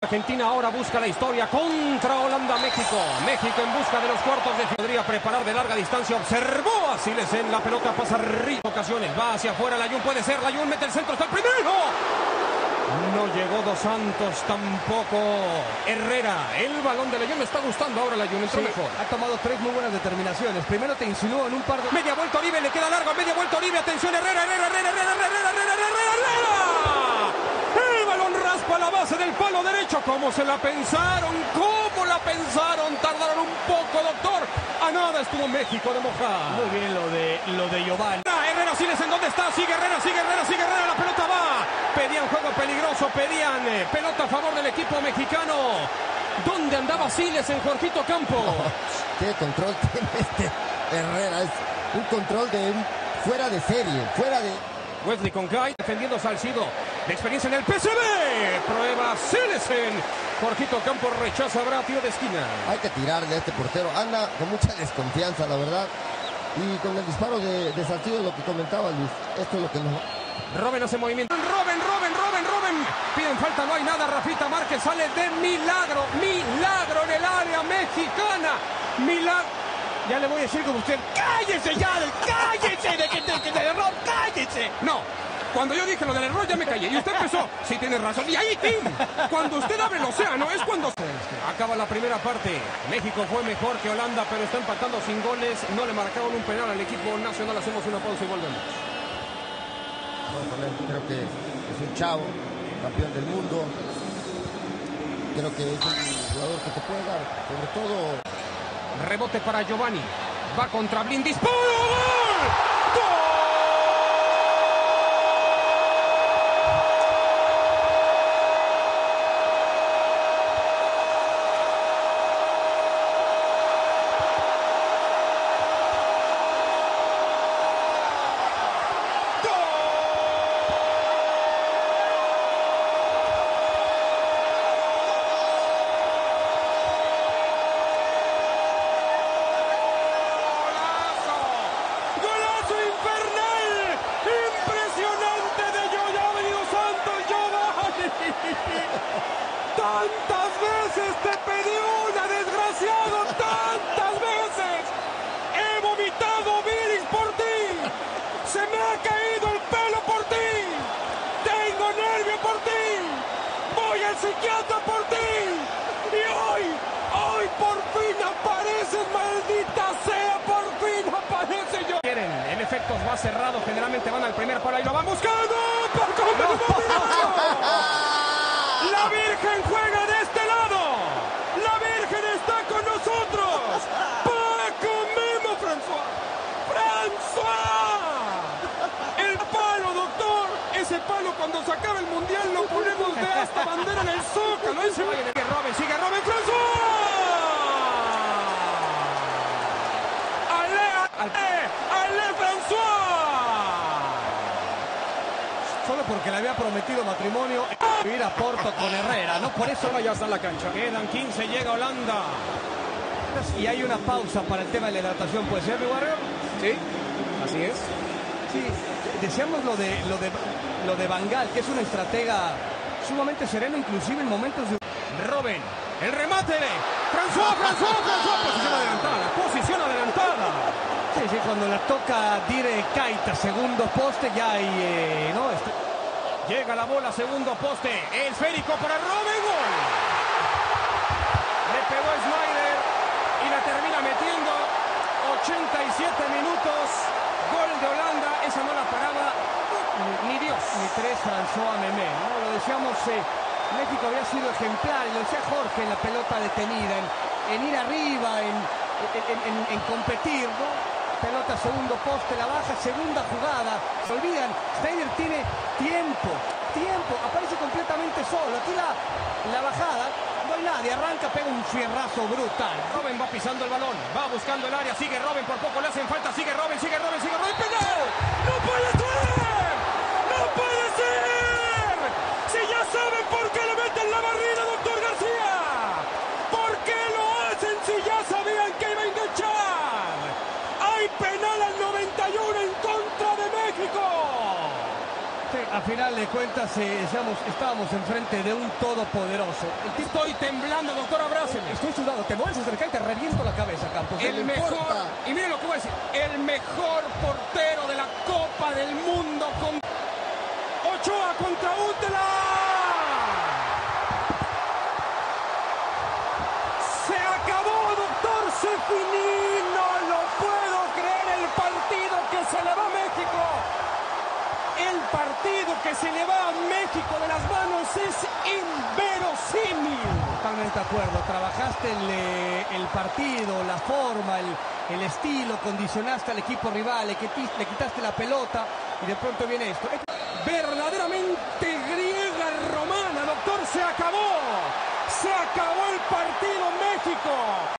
Argentina ahora busca la historia contra Holanda-México. México en busca de los cuartos de final. Podría preparar de larga distancia. Observó a Siles en la pelota. Pasa arriba. Ocasiones. Va hacia afuera. Layún puede ser. Layún mete el centro. Está el primero. No llegó Dos Santos tampoco. Herrera. El balón de Layún. Me está gustando ahora Layún. Entró mejor. Ha tomado tres muy buenas determinaciones. Primero te insinuó en un par de... Media vuelta Oribe. Le queda largo. Media vuelta Oribe. Atención Herrera. Herrera. El balón raspa la base del palo derecho. ¿Cómo se la pensaron? ¿Cómo la pensaron? Tardaron un poco, doctor. A nada estuvo México de mojar. Muy bien lo de Giovanni. Herrera, Siles, ¿en dónde está? Sigue Herrera. La pelota va. Pedían juego peligroso. Pedían pelota a favor del equipo mexicano. ¿Dónde andaba Siles en Jorgito Campo? Qué control tiene este Herrera. Es un control de fuera de serie. Fuera de... Wesley Concay defendiendo Salcido. De experiencia en el PSV. Prueba Silesen. Jorgito Campos rechaza, habrá tiro de esquina. Hay que tirarle a este portero. Anda con mucha desconfianza, la verdad. Y con el disparo de Salcido, lo que comentaba Luis. Esto es lo que no... Robben hace movimiento. Robben. Piden falta, no hay nada. Rafita Márquez sale de milagro. Milagro en el área mexicana. Milagro. Ya le voy a decir como usted, ¡cállese ya! ¡Cállese de error! ¡Cállese! No, cuando yo dije lo del error ya me callé. Y usted empezó, sí tiene razón. Y ahí, Tim, cuando usted abre el océano es cuando... Acaba la primera parte. México fue mejor que Holanda, pero está empatando sin goles. No le marcaron un penal al equipo nacional. Hacemos una pausa y volvemos. Creo que es un chavo, campeón del mundo. Creo que es un jugador que te puede dar, sobre todo... Rebote para Giovanni. Va contra Blin. ¡Disparo! ¡Gol! ¡Gol! ¡Tantas veces te pedí una, desgraciado! ¡Tantas veces! ¡He vomitado bilis por ti! ¡Se me ha caído el pelo por ti! ¡Tengo nervio por ti! ¡Voy al psiquiatra por ti! ¡Y hoy por fin apareces, maldita sea! ¡Por fin aparece yo! Quieren, el efecto va cerrado, generalmente van al primer palo y lo van buscando. ¡La Virgen juega de este lado! ¡La Virgen está con nosotros! ¡Paco Memo, François! ¡François! ¡El palo, doctor! Ese palo cuando se acabe el mundial lo ponemos de esta bandera en el zócalo. Ese va a... Sigue Robben, François. ¡Ale, François! Solo porque le había prometido matrimonio ir a Porto con Herrera, ¿no? Por eso ya está en la cancha. Quedan 15, llega Holanda. Y hay una pausa para el tema de la hidratación, ¿puede ser, mi Warrior? Sí, así es. Sí, deseamos lo de Van Gaal, que es una estratega sumamente serena, inclusive en momentos de... Robben, el remate de François, posición adelantada. Sí, cuando la toca Dire Keita, segundo poste, ya hay, ¿no? Llega la bola, segundo poste, esférico para Robben, gol. Le pegó a Snyder y la termina metiendo. 87 minutos, gol de Holanda, esa no la paraba ni Dios. Ni tres François Memé, ¿no? Lo decíamos, México había sido ejemplar, y lo decía Jorge, en la pelota detenida, en ir arriba, en competir, ¿no? Pelota, segundo poste, la baja, segunda jugada. Se olvidan, Snyder tiene tiempo, aparece completamente solo. Aquí la bajada, no hay nadie, arranca, pega un fierrazo brutal. Robben va pisando el balón, va buscando el área, sigue Robben, por poco le hacen falta, sigue Robben, ¡penal! ¡No puede ser! ¡No puede ser! Si ya saben por qué le meten la barrida, doctor García. ¿Por qué lo hacen si ya sabían que iba a enganchar? Hay penal al 91 en contra de México. Sí, A final de cuentas, estábamos enfrente de un todopoderoso. Estoy temblando, doctor, abrázeme. Estoy sudado, te mueves acercar y te reviento la cabeza, Campos. El mejor, y mire lo que voy a decir, el mejor portero de la Copa del Mundo con Ochoa contra Huntelaar. Se acabó, doctor, se finí, no lo puedo creer, el partido que se le va a México. El partido que se le va a México de las manos es inverosímil. Totalmente de acuerdo. Trabajaste el partido, la forma, el estilo, condicionaste al equipo rival, le quitaste la pelota y de pronto viene esto. Verdaderamente griega romana, doctor, se acabó. Se acabó el partido México.